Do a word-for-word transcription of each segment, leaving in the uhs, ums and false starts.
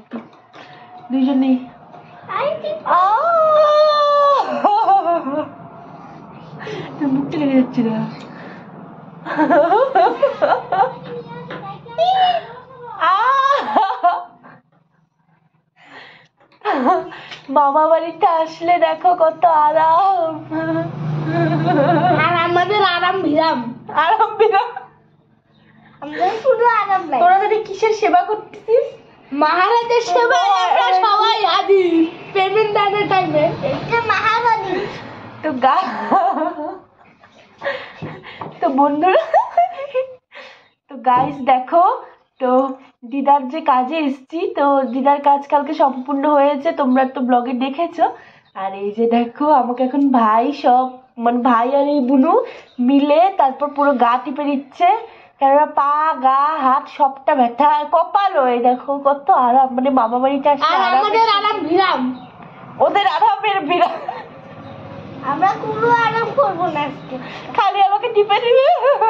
দুইজনেই মুখটা লেগে যাচ্ছে না। মামা বাড়িতে আসলে দেখো কত আরাম, আর আমাদের আরাম বিরাম আরাম বিরাম। আমাদের শুধু আরাম নাই। তোরা যদি কিসের সেবা করতেছিস? মহারাজের সেবায় আমরা সবাই হাজির পেমেন্ট দানের টাইমে। এটা মহারানী। তো গা তো বন্ধুরা, তো গাইস দেখো, তো দিদার যে কাজে এসছি, তো দিদার কাজ কালকে সম্পূর্ণ হয়েছে, তোমরা তো ব্লগে দেখেছো। আর এই যে দেখো আমাকে এখন ভাই সব মানে ভাই আর এই বুনু মিলে তারপর পুরো গা টিপে দিচ্ছে, কেননা পা গা হাত সবটা ব্যথা, আর কপাল হয়ে দেখো কত আরাম, মানে মামা বাড়িতে আসলে আমাদের আরাম বিরাম, ওদের আরামের বিরাম। আমরা কোনো আরাম করবো না আজকে, খালি আমাকে টিপে দিবে।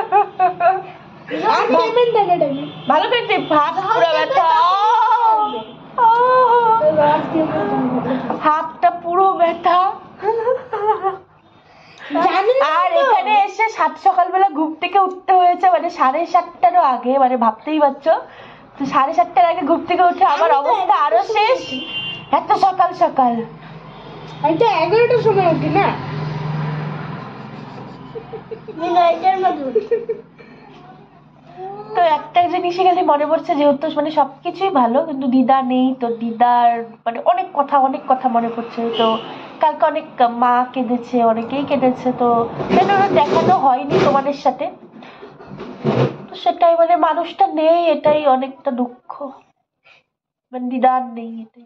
ভালো করে টিপ, হাত পুরো ব্যথা, হাতটা পুরো ব্যথা। আর এখানে এসে সাত সকালবেলা ঘুম থেকে উঠতে হয়েছে, মানে সাড়ে সাতটারও আগে, মানে ভাবতেই পারছো। তো সাড়ে সাতটার আগে ঘুম থেকে উঠে আমার অবস্থা আরো শেষ, এত সকাল সকাল। আমি তো এগারোটার সময় উঠি না, তো একটা জিনিসই খালি মনে পড়ছে, যেহেতু মানে সবকিছুই ভালো কিন্তু দিদা নেই, তো দিদার মানে অনেক কথা অনেক কথা মনে পড়ছে। তো কালকে অনেক মা কেঁদেছে, অনেকেই কেঁদেছে, তো সেটা দেখানো হয়নি তোমাদের সাথে। তো সেটাই মানে মানুষটা নেই, এটাই অনেকটা দুঃখ, মানে দিদার নেই এটাই।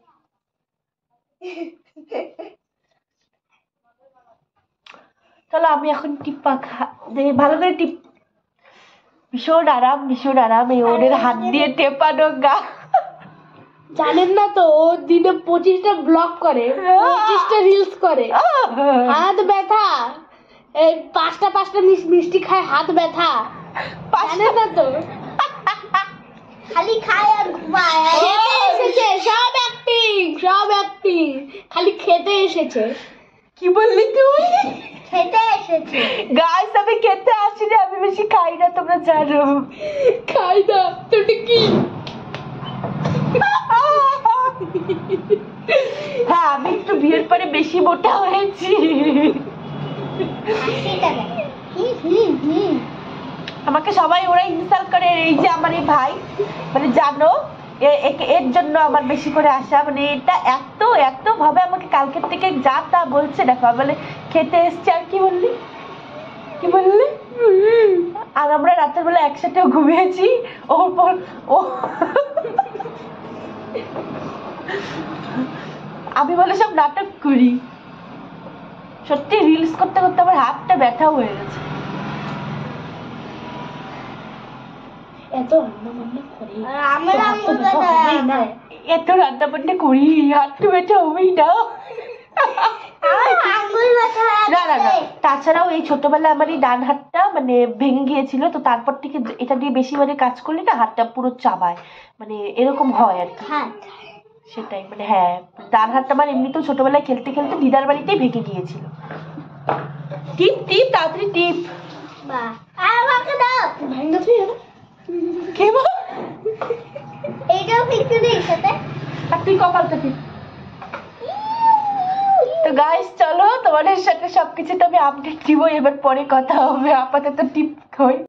চলো আমি এখন টিপ্পা খা ভালো করে টিপ, ভীষণ আরাম ভীষণ আরাম এই ওদের হাত দিয়ে টেপানো গা। জানেন না তো, ও দিনে পঁচিশটা ব্লগ করে, পঁচিশটা রিলস করে, হাত ব্যথা, এই পাঁচটা পাঁচটা মিষ্টি খায়, হাত ব্যথা, জানেন না তো, খালি খায় আর ঘুমায়। খেতে এসেছে, সব অ্যাক্টিং সব অ্যাক্টিং, খালি খেতে এসেছে। কি বললি তুই? খেতে এসেছে। গাইস আমি খেতে আসিনি, আমি বেশি খাই না, তোমরা জানো। খাই না তো কি? হ্যাঁ আমি একটু বিয়ের পরে বেশি মোটা হয়েছি। আমাকে সবাই ওরা ইনসাল্ট করে, এই যে আমার এই ভাই, মানে জানো এর জন্য আমার বেশি করে আসা, মানে এটা এত এত ভাবে আমাকে কালকের থেকে যা তা বলছে। দেখো বলে খেতে এসছে, আর কি বললি কি বললি? আর আমরা রাতের বেলা একসাথে ঘুমিয়েছি, ওর পর ও আমি বলে সব নাটক করি, সত্যি রিলস করতে করতে আমার হাতটা ব্যথাও হয়ে গেছে। এত রান্না বান্না করি, এত রান্না বান্না করি, হাতটা ব্যথা হবেই না। না না না, তাছাড়াও এই ছোটবেলায় আমার এই ডান হাতটা মানে ভেঙে গিয়েছিল, তো তারপর থেকে এটা দিয়ে বেশি মানে কাজ করলে না হাতটা পুরো চাবায়, মানে এরকম হয় আর কি। সেটাই মানে হ্যাঁ, ডান হাতটা আমার এমনিতেও ছোটবেলায় খেলতে খেলতে দিদার বাড়িতেই ভেঙে গিয়েছিল। টিপ টিপ তাড়াতাড়ি টিপ। তুই কপালটা টিপ। তো গাইস চলো, তোমাদের সাথে সবকিছু তো আমি আপডেট দিব, এবার পরে কথা হবে, আপাতত টিপ হই।